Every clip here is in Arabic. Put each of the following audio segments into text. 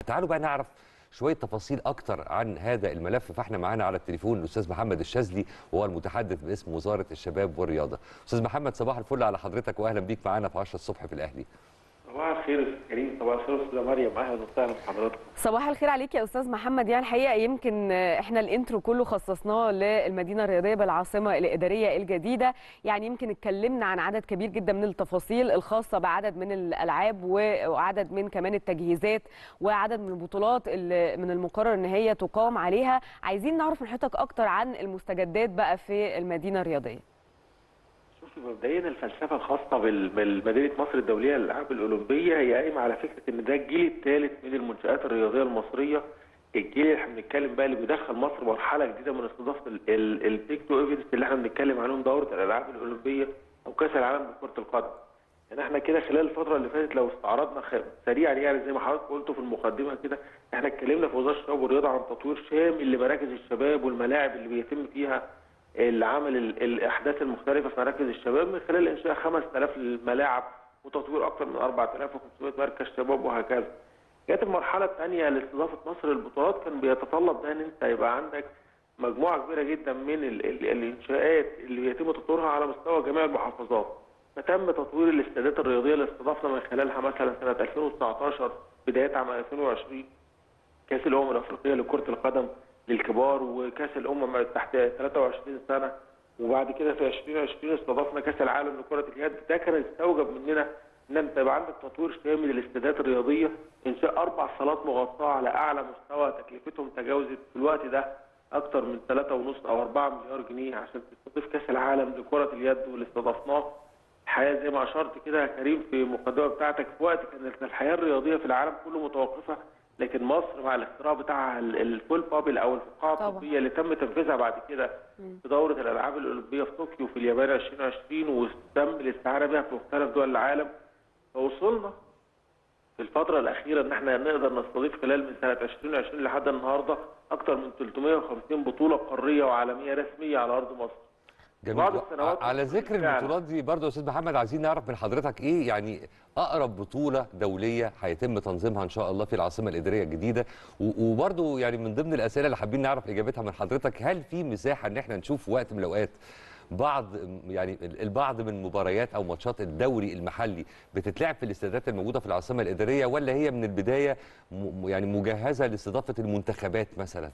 تعالوا بقى نعرف شويه تفاصيل اكتر عن هذا الملف. فاحنا معانا على التليفون الاستاذ محمد الشاذلي وهو المتحدث باسم وزاره الشباب والرياضه. استاذ محمد صباح الفل على حضرتك واهلا بيك معانا في 10 الصبح في الاهلي. صباح الخير يا كريم، صباح الخير استاذه مريم، اهلا وسهلا بحضرتك. صباح الخير عليك يا استاذ محمد. يعني الحقيقه يمكن احنا الانترو كله خصصناه للمدينه الرياضيه بالعاصمه الاداريه الجديده، يعني يمكن اتكلمنا عن عدد كبير جدا من التفاصيل الخاصه بعدد من الالعاب وعدد من كمان التجهيزات وعدد من البطولات اللي من المقرر ان هي تقام عليها. عايزين نعرف من حضرتك اكتر عن المستجدات بقى في المدينه الرياضيه. مبدئيا الفلسفه الخاصه بمدينه مصر الدوليه للالعاب الاولمبيه هي قايمه على فكره ان ده الجيل الثالث من المنشات الرياضيه المصريه، الجيل اللي احنا بنتكلم بقى اللي بيدخل مصر مرحله جديده من استضافه البيج تو ايفنتس اللي احنا بنتكلم عنهم، دوره الالعاب الاولمبيه او كاس العالم لكره القدم. يعني احنا كده خلال الفتره اللي فاتت لو استعرضنا سريعا يعني زي ما حضرتك قلتوا في المقدمه كده، احنا اتكلمنا في وزاره الشباب والرياضه عن تطوير شامل لمراكز الشباب والملاعب اللي بيتم فيها العمل الاحداث المختلفه في مراكز الشباب من خلال انشاء 5000 ملاعب وتطوير اكثر من 4500 مركز شباب وهكذا. جت المرحله الثانيه لاستضافه مصر للبطولات كان بيتطلب ده ان انت يبقى عندك مجموعه كبيره جدا من الانشاءات اللي بيتم تطويرها على مستوى جميع المحافظات. فتم تطوير الاستادات الرياضيه اللي استضفنا من خلالها مثلا سنه 2019 بدايه عام 2020 كاس الامم الافريقيه لكره القدم للكبار وكاس الامم تحت 23 سنه، وبعد كده في 2020 استضفنا كاس العالم لكره اليد. ده كان يستوجب مننا ان انت يبقى عندك تطوير شامل للاستادات الرياضيه، انشاء 4 صالات مغطاه على اعلى مستوى تكلفتهم تجاوزت في الوقت ده اكثر من 3.5 او 4 مليار جنيه عشان تستضيف كاس العالم لكره اليد واللي استضفناه. الحقيقه زي ما اشرت كده يا كريم في المقدمه بتاعتك، في وقت كانت الحياه الرياضيه في العالم كله متوقفه، لكن مصر مع الاختراع بتاعها الفول بابل او الفقاعه الطبيه اللي تم تنفيذها بعد كده في دوره الالعاب الاولمبيه في طوكيو في اليابان 2020 وتم الاستعانه بها في مختلف دول العالم، فوصلنا في الفتره الاخيره ان احنا نقدر نستضيف خلال من سنه 2020 لحد النهارده اكثر من 350 بطوله قاريه وعالميه رسميه على ارض مصر. جميل. على ذكر البطولات دي برضه يا استاذ محمد عايزين نعرف من حضرتك ايه يعني اقرب بطوله دوليه هيتم تنظيمها ان شاء الله في العاصمه الاداريه الجديده، وبرضه يعني من ضمن الاسئله اللي حابين نعرف اجابتها من حضرتك، هل في مساحه ان احنا نشوف وقت من الاوقات البعض من مباريات او ماتشات الدوري المحلي بتتلعب في الاستادات الموجوده في العاصمه الاداريه، ولا هي من البدايه يعني مجهزه لاستضافه المنتخبات مثلا؟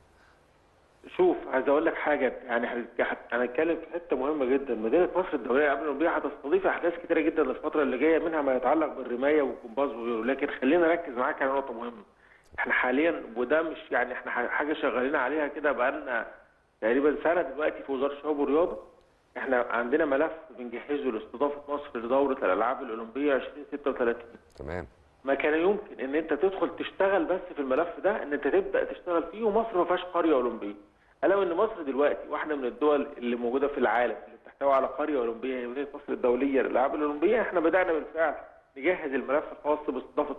شوف عايز اقول لك حاجه، يعني هنتكلم في حته مهمه جدا. مدينه مصر الدوليه للالعاب الاولمبيه هتستضيف احداث كتيره جدا الفتره اللي جايه، منها ما يتعلق بالرمايه والجمباز وغيره، لكن خلينا نركز معاك على نقطه مهمه. احنا حاليا وده مش يعني احنا حاجه شغالين عليها كده بقالنا تقريبا سنه دلوقتي في وزاره الشباب والرياضه. احنا عندنا ملف بنجهزه لاستضافه مصر لدوره الالعاب الاولمبيه 2036. تمام. ما كان يمكن ان انت تدخل تشتغل بس في الملف ده، ان انت تبدا تشتغل فيه، ومصر ما فيهاش قريه اولمبيه. الا وان مصر دلوقتي واحده من الدول اللي موجوده في العالم اللي بتحتوي على قريه اولمبيه هي مدينه مصر الدوليه للالعاب الاولمبيه. احنا بدانا بالفعل نجهز الملف الخاص باستضافه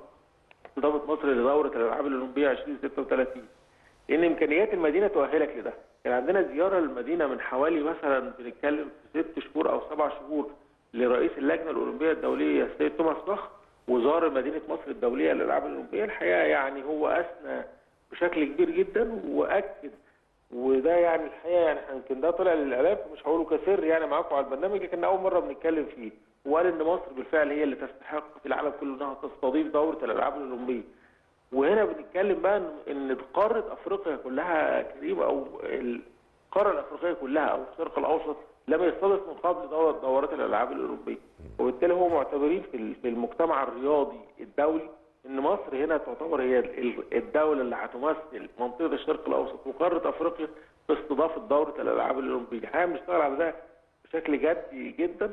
مصر لدوره الالعاب الاولمبيه 2036 لان امكانيات المدينه تؤهلك لده. كان عندنا زياره للمدينه من حوالي مثلا بنتكلم في 6 شهور او 7 شهور لرئيس اللجنه الاولمبيه الدوليه السيد توماس باخ، وزار مدينه مصر الدوليه للالعاب الاولمبيه. الحقيقه يعني هو اثنى بشكل كبير جدا واكد، وده يعني الحقيقه يعني يمكن ده طلع للاعلام مش هقوله كسر يعني معاكم على البرنامج، لكن اول مره بنتكلم فيه، وقال ان مصر بالفعل هي اللي تستحق في العالم كله انها تستضيف دوره الالعاب الاولمبيه. وهنا بنتكلم بقى ان قاره افريقيا كلها كريم او القاره الافريقيه كلها او الشرق الاوسط لم يستضف من قبل دورات الالعاب الاولمبيه، وبالتالي هو معتبرين في المجتمع الرياضي الدولي ان مصر هنا تعتبر هي الدوله اللي هتمثل منطقه الشرق الاوسط وقاره افريقيا في استضافه دوره الالعاب الاولمبيه. احنا بنشتغل على ده بشكل جدي جدا،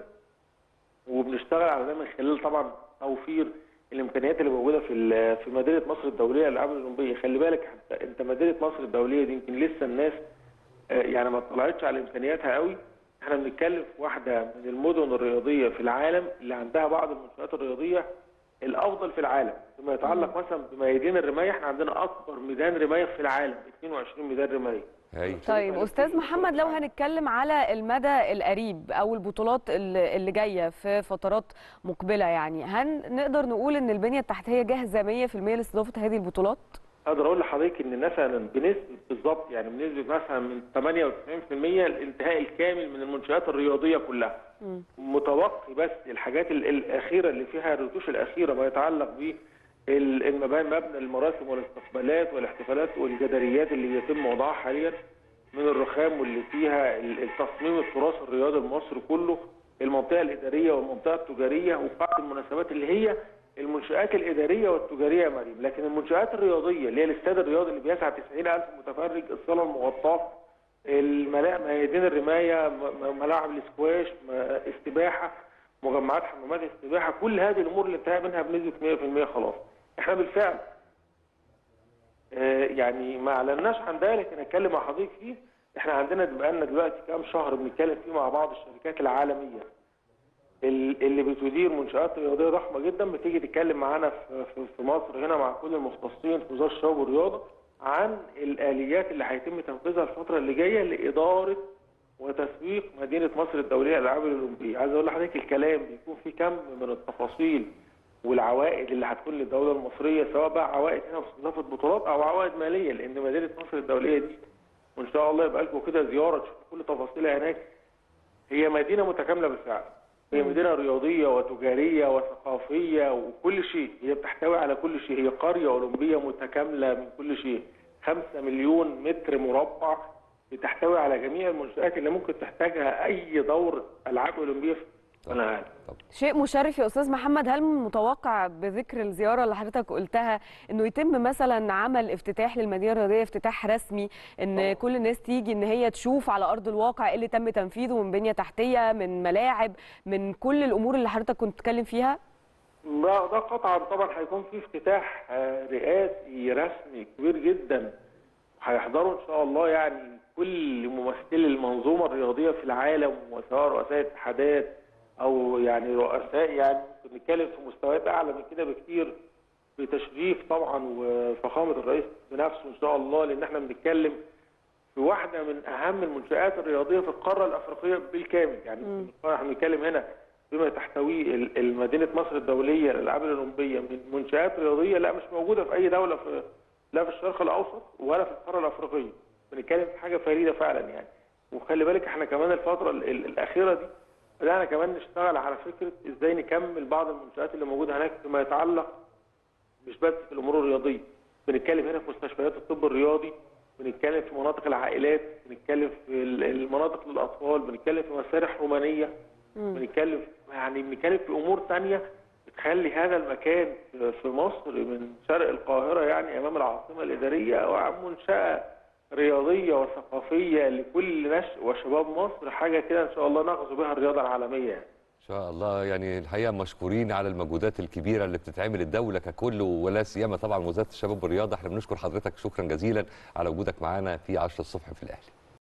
وبنشتغل على ده من خلال طبعا توفير الامكانيات اللي موجوده في مدينه مصر الدوليه للالعاب الاولمبيه. خلي بالك انت مدينه مصر الدوليه دي يمكن لسه الناس يعني ما اطلعتش على امكانياتها قوي. احنا بنتكلم في واحده من المدن الرياضيه في العالم اللي عندها بعض المنشآت الرياضيه الافضل في العالم فيما يتعلق مثلا بميادين الرمايه. احنا عندنا اكبر ميدان رمايه في العالم، 22 ميدان رمايه. طيب استاذ محمد، لو هنتكلم على المدى القريب او البطولات اللي جايه في فترات مقبله، يعني هل نقدر نقول ان البنيه التحتيه جاهزه 100% لاستضافه هذه البطولات؟ اقدر اقول لحضرتك ان مثلا بنسبه بالظبط يعني بنسبه مثلا من 98% الانتهاء الكامل من المنشآت الرياضيه كلها. متبقي بس الحاجات الاخيره اللي فيها الرتوش الاخيره ما يتعلق ب مبنى المراسم والاستقبالات والاحتفالات والجداريات اللي يتم وضعها حاليا من الرخام واللي فيها التصميم التراث الرياضي المصري كله، المنطقه الاداريه والمنطقه التجاريه وقاعه المناسبات اللي هي المنشآت الإدارية والتجارية يا مريم. لكن المنشآت الرياضية اللي هي الاستاد الرياضي اللي بيسع 90,000 متفرج، الصالة المغطاة، ميادين الرماية، ملاعب الاسكواش، استباحة، مجمعات حمامات استباحة، كل هذه الأمور اللي انتهى منها بنسبة 100% خلاص. احنا بالفعل يعني ما اعلناش عن ده، لكن اتكلم مع حضرتك فيه. احنا عندنا بقالنا دلوقتي كام شهر بنتكلم فيه مع بعض الشركات العالمية اللي بتدير منشآت رياضيه ضخمه جدا، بتيجي تتكلم معانا في مصر هنا مع كل المختصين في وزاره الشباب والرياضه عن الاليات اللي هيتم تنفيذها الفتره اللي جايه لاداره وتسويق مدينه مصر الدوليه للالعاب الاولمبيه. عايز اقول لحضرتك الكلام بيكون فيه كم من التفاصيل والعوائد اللي هتكون للدوله المصريه، سواء بقى عوائد هنا في استضافه بطولات او عوائد ماليه، لان مدينه مصر الدوليه دي وان شاء الله يبقى لكم كده زياره تشوفوا كل تفاصيلها هناك. هي مدينه متكامله بالفعل. هي مدينة رياضية وتجارية وثقافية وكل شيء، هي بتحتوي على كل شيء، هي قرية أولمبية متكاملة من كل شيء، 5 مليون متر مربع، بتحتوي على جميع المنشآت اللي ممكن تحتاجها أي دورة ألعاب أولمبية في العالم. شيء مشرف يا أستاذ محمد. هل متوقع بذكر الزيارة اللي حضرتك قلتها إنه يتم مثلا عمل افتتاح للمدينة الرياضية، افتتاح رسمي، إن كل الناس تيجي إن هي تشوف على أرض الواقع إيه اللي تم تنفيذه من بنية تحتية، من ملاعب، من كل الأمور اللي حضرتك كنت بتتكلم فيها؟ ده قطعا طبعا هيكون في افتتاح رئاسي رسمي كبير جدا، هيحضروا إن شاء الله يعني كل ممثلي المنظومة الرياضية في العالم، وسواء رؤساء اتحادات او يعني رؤساء، يعني ممكن نتكلم في مستويات اعلى من كده بكتير، بتشريف طبعا وفخامه الرئيس بنفسه ان شاء الله، لان احنا بنتكلم في واحده من اهم المنشآت الرياضيه في القاره الافريقيه بالكامل. يعني احنا بنتكلم هنا بما تحتويه مدينه مصر الدوليه للالعاب الاولمبيه من منشآت رياضيه لا مش موجوده في اي دوله لا في الشرق الاوسط ولا في القاره الافريقيه. بنتكلم في حاجه فريده فعلا يعني. وخلي بالك احنا كمان الفتره الاخيره دي بدأنا كمان نشتغل على فكرة ازاي نكمل بعض المنشآت اللي موجودة هناك فيما يتعلق مش بس في الأمور الرياضية. بنتكلم هنا في مستشفيات الطب الرياضي، بنتكلم في مناطق العائلات، بنتكلم في المناطق للأطفال، بنتكلم في مسارح رومانية، بنتكلم في أمور ثانية بتخلي هذا المكان في مصر من شرق القاهرة يعني أمام العاصمة الإدارية ومنشأة رياضية وثقافية لكل نشء وشباب مصر، حاجة كده إن شاء الله نغزو بها الرياضة العالمية يعني. إن شاء الله. يعني الحقيقة مشكورين على المجهودات الكبيرة اللي بتتعمل الدولة ككل، ولا سيما طبعا وزارة الشباب والرياضة. احنا بنشكر حضرتك شكرا جزيلا على وجودك معنا في 10 الصبح في الأهلي.